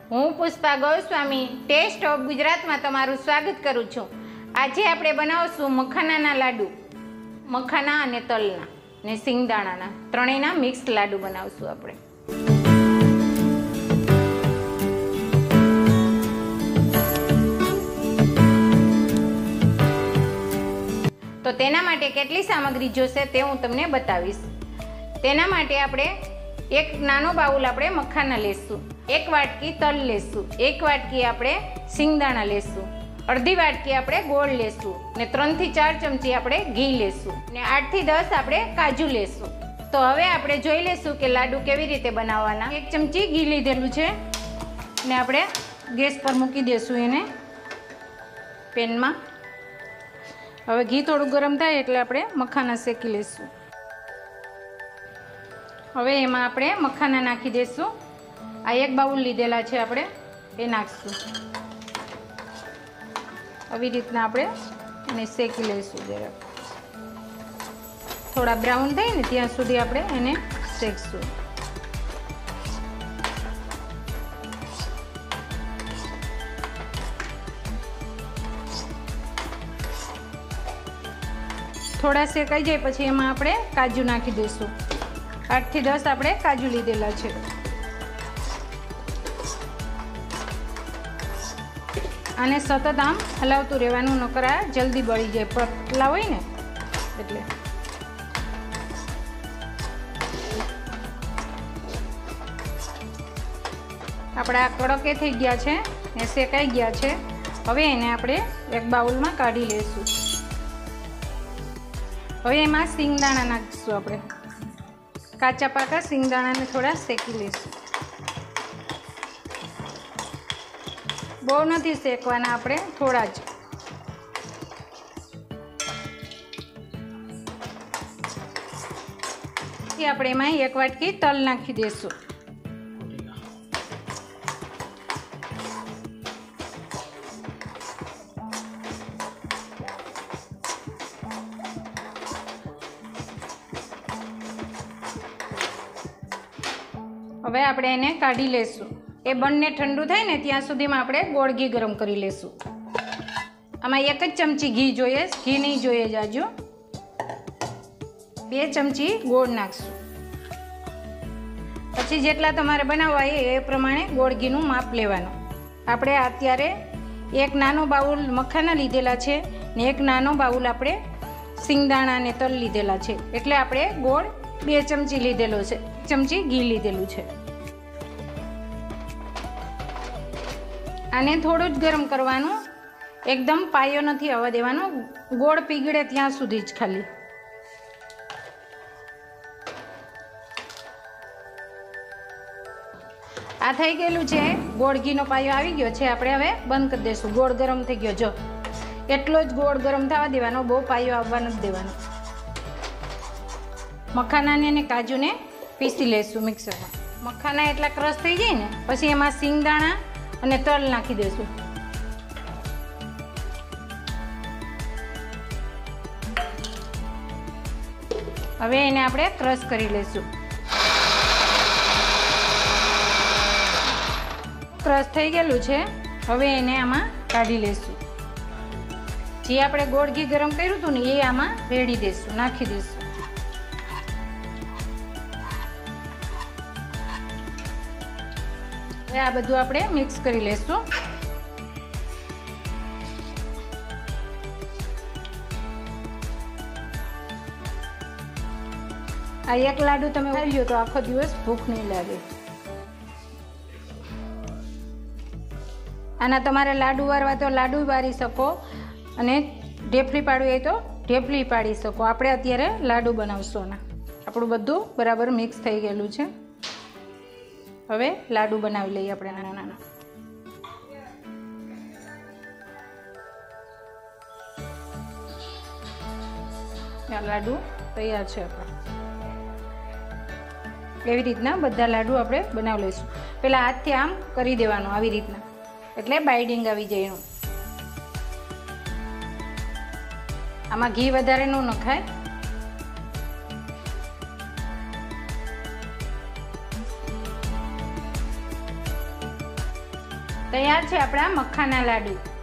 હું Pushpa Goswami test of ગુજરાતમાં તમારું સ્વાગત કરું છું। આજે આપણે બનાવશું મખાનાના લાડુ, મખાના અને તલના ને સિંગદાણાના ત્રણેયના મિક્સ લાડુ બનાવશું આપણે। તો તેના માટે કેટલી સામગ્રી જોશે તે હું તમને બતાવીશ। તેના માટે આપણે એક નાનો બાઉલ આપણે મખાના લેશું, એક વાટકી તલ લેશું, એક વાટકી આપણે સિંગદાણા લેશું, અડધી વાટકી આપણે ગોળ લેશું ને 3 થી 4 ચમચી આપણે ઘી લેશું ને 8 થી 10 આપણે કાજુ લેશું। તો હવે આપણે જોઈ લેશું કે લાડુ કેવી રીતે બનાવવાના। 1 ચમચી ઘી લીધેલું છે ને આપણે ગેસ પર મૂકી દેશું એને પેનમાં। હવે ઘી થોડું ગરમ થાય એટલે આપણે મખાના શેકી લઈશું। હવે એમાં આપણે મખાના નાખી દઈશું। આ એક બાઉલ લીધેલા છે આપણે એ નાખીશું। આવી રીતના આપણે એને શેકી લઈશું। જરાક થોડા બ્રાઉન થાય ને ત્યાં સુધી આપણે એને શેકીશું। થોડા શેકાઈ જાય પછી એમાં આપણે કાજુ નાખી દઈશું। 8 થી 10 આપણે કાજુ લીધેલા છે। આને સતત આમ હલાવતું રહેવાનું, નકર આ જલ્દી બળી જાય, પતલા હોય ને એટલે। આપણા કડકે થઈ ગયા છે ને શેકાઈ ગયા છે। હવે એને આપણે એક બાઉલમાં કાઢી લઈશું। હવે એમાં સિંગદાણા નાખીશું આપણે। કાચા પાકા સિંગદાણાને થોડા શેકી લઈશું। બહુ નથી શેકવાના આપણે, થોડા જ। આપણે એમાં એક વાટકી તલ નાખી દઈશું। હવે આપણે એને કાઢી લઈશું। એ બંને ઠંડુ થાય ને ત્યાં સુધીમાં આપણે ગોળ ઘી ગરમ કરી લઈશું। આમાં 1 જ ચમચી ઘી જોઈએ, ઘી નહીં જોઈએ જાજુ। 2 ચમચી ગોળ નાખશું। પછી જેટલા તમારે બનાવવા એ પ્રમાણે ગોળ ઘીનું માપ લેવાનું। આપણે અત્યારે એક નાનો બાઉલ મખાના લીધેલા છે ને એક નાનો બાઉલ આપણે સિંગદાણા અને તલ લીધેલા છે, એટલે આપણે ગોળ 2 ચમચી લીધેલો છે, 1 ચમચી ઘી લીધેલું છે। આને થોડું જ ગરમ કરવાનું, એકદમ પાયો નથી આવવા દેવાનો, ગોળ પીગળે ત્યાં સુધી જ ખાલી। આ થઈ ગયેલું છે, ગોળ ઘીનો પાયો આવી ગયો છે। આપણે હવે બંધ કરી દઈશું। ગોળ ગરમ થઈ ગયો, જો એટલો જ ગોળ ગરમ થવા દેવાનો, બહુ પાયો આવવા નથી દેવાનો। મખાનાને અને કાજુને પીસી લઈશું મિક્સરમાં। મખાના એટલા ક્રશ થઈ જાય ને પછી એમાં સિંગદાણા અને તલ નાખી દઈશું। હવે એને આપણે ક્રશ કરી લઈશું। ક્રશ થઈ ગયેલું છે, હવે એને આમાં કાઢી લઈશું। જે આપણે ગોળ ઘી ગરમ કર્યું હતું ને એ આમાં રેડી દઈશું, નાખી દઈશું। આ બધું આપણે મિક્સ કરી લઈશું। આ એક લાડુ તમે ખાઈ લો તો આખો દિવસ ભૂખ નહીં લાગે। આના તમારે લાડુ વારવા તો લાડુ વારી શકો અને ઢેફલી પાડવી હોય તો ઢેફલી પાડી શકો। આપણે અત્યારે લાડુ બનાવશું આના। આપણું બધું બરાબર મિક્સ થઈ ગયેલું છે। હવે લાડુ બનાવી લઈએ આપણે નાના નાના। આ લાડુ તૈયાર છે આપણા। એવી રીતના બધા લાડુ આપણે બનાવી લઈશું। પહેલાં હાથથી આમ કરી દેવાનું આવી રીતના, એટલે બાઇડિંગ આવી જાય એનું। આમાં ઘી વધારે ન નખાય। તૈયાર છે આપણા મખાના લાડુ।